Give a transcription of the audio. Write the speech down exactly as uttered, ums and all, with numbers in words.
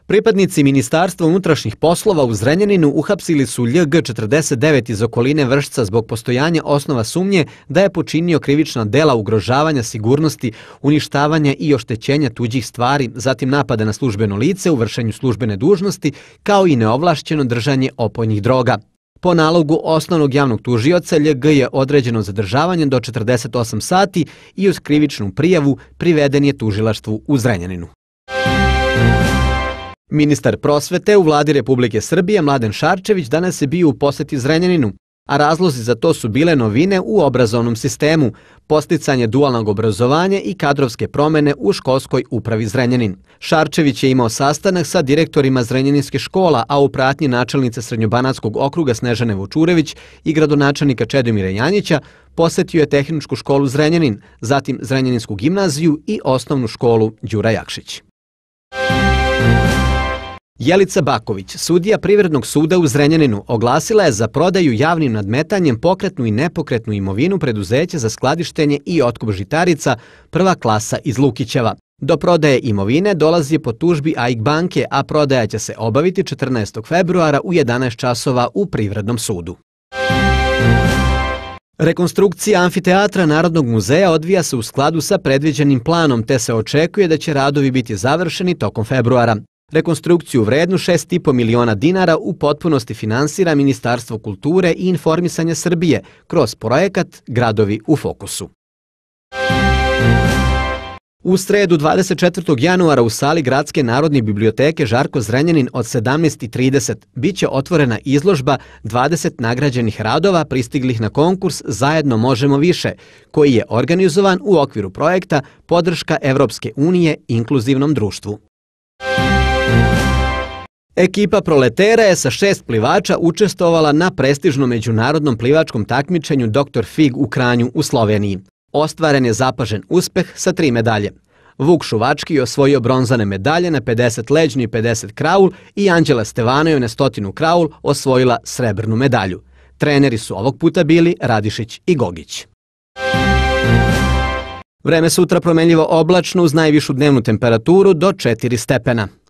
Pripadnici Ministarstva unutrašnjih poslova u Zrenjaninu uhapsili su Lj G četrdeset devet iz okoline Vršca zbog postojanja osnova sumnje da je počinio krivična dela ugrožavanja sigurnosti, uništavanja i oštećenja tuđih stvari, zatim napada na službeno lice u vršenju službene dužnosti, kao i neovlašćeno držanje opojnih droga. Po nalogu osnovnog javnog tužioca Lj G je određeno zadržavanje do četrdeset osam sati i uz krivičnu prijavu priveden je tužilaštvu u Zrenjaninu. Ministar prosvete u vladi Republike Srbije Mladen Šarčević danas je bio u poseti Zrenjaninu, a razlozi za to su bile novine u obrazovnom sistemu, podsticanje dualnog obrazovanja i kadrovske promene u školskoj upravi Zrenjanin. Šarčević je imao sastanak sa direktorima zrenjaninskih škola, a u pratnji načelnice Srednjobanatskog okruga Snežane Vučurević i gradonačelnika Čedomira Janjića posetio je Tehničku školu Zrenjanin, zatim Zrenjaninsku gimnaziju i osnovnu školu Đura Jakšić. Jelica Baković, sudija Privrednog suda u Zrenjaninu, oglasila je za prodaju javnim nadmetanjem pokretnu i nepokretnu imovinu preduzeća za skladištenje i otkup žitarica prva klasa iz Lukićeva. Do prodaje imovine dolazi po tužbi A I K banke, a prodaja će se obaviti četrnaestog februara u jedanaest časova u Privrednom sudu. Rekonstrukcija amfiteatra Narodnog muzeja odvija se u skladu sa predviđenim planom, te se očekuje da će radovi biti završeni tokom februara. Rekonstrukciju vrednu šest i po miliona dinara u potpunosti finansira Ministarstvo kulture i informisanja Srbije kroz projekat Gradovi u fokusu. U sredu dvadeset četvrtog januara u sali Gradske narodne biblioteke Žarko Zrenjanin od sedamnaest i trideset biće otvorena izložba dvadeset nagrađenih radova pristiglih na konkurs Zajedno možemo više, koji je organizovan u okviru projekta Podrška Evropske unije inkluzivnom društvu. Ekipa Proletera je sa šest plivača učestvovala na prestižnom međunarodnom plivačkom takmičenju doktor Fig u Kranju u Sloveniji. Ostvaren je zapažen uspeh sa tri medalje. Vuk Šuvački je osvojio bronzane medalje na pedeset leđni i pedeset kraul i Anđela Stevanoj na stotinu kraul osvojila srebrnu medalju. Treneri su ovog puta bili Radišić i Gogić. Vreme sutra promenljivo oblačno uz najvišu dnevnu temperaturu do četiri stepena.